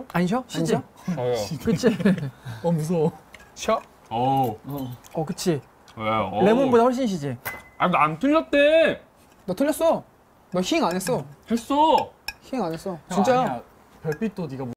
안 쉬어? 쉬지? 그치? 무서워. 쉬어? 그치? 왜요? 레몬보다 훨씬 쉬지? 나 안 틀렸대. 너 틀렸어. 너 힝 안 했어. 했어. 힝 안 했어. 진짜. 별빛도 네가